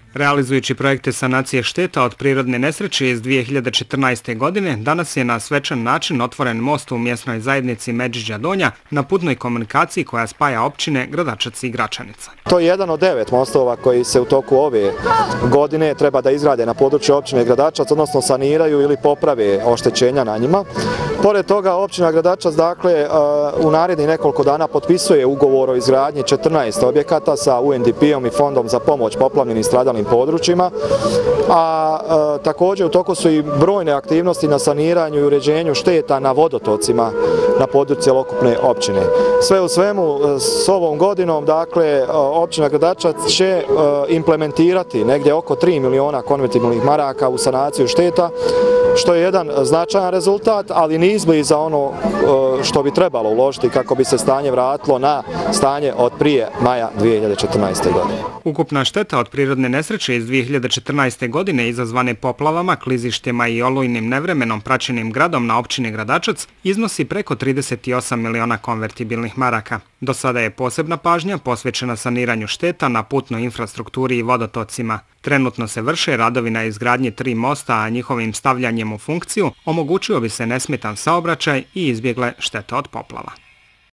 Realizujući projekte sanacije šteta od prirodne nesreće iz 2014. godine, danas je na svečan način otvoren most u mjesnoj zajednici Međiđa Donja na putnoj komunikaciji koja spaja općine Gradačac i Gračanica. To je jedan od 9 mostova koji se u toku ove godine treba da izgrade na području općine Gradačac, odnosno saniraju ili poprave oštećenja na njima. Pored toga, općina Gradačac u narednih nekoliko dana potpisuje ugovor o izgradnji 14 objekata sa UNDP-om i Fondom za pomoć poplavljenim i stradalim područjima, a također u toku su i brojne aktivnosti na saniranju i uređenju šteta na vodotocima na području cjelokupne općine. Sve u svemu, s ovom godinom, općina Gradačac će implementirati negdje oko 3 miliona konvertibilnih maraka u sanaciju šteta, što je jedan značajan rezultat, ali ni izbliza ono što bi trebalo uložiti kako bi se stanje vratilo na stanje od prije maja 2014. godine. Ukupna šteta od prirodne nesreće iz 2014. godine izazvane poplavama, klizištima i olujnim nevremenom praćenim gradom na općini Gradačac iznosi preko 38 miliona konvertibilnih maraka. Do sada je posebna pažnja posvećena saniranju šteta na putnoj infrastrukturi i vodotocima. Trenutno se vrše radovi na izgradnji 3 mosta, a njihovim stavljanjem u funkciju omogućio bi se nesmetan saobraćaj i izbjegle štete od poplava.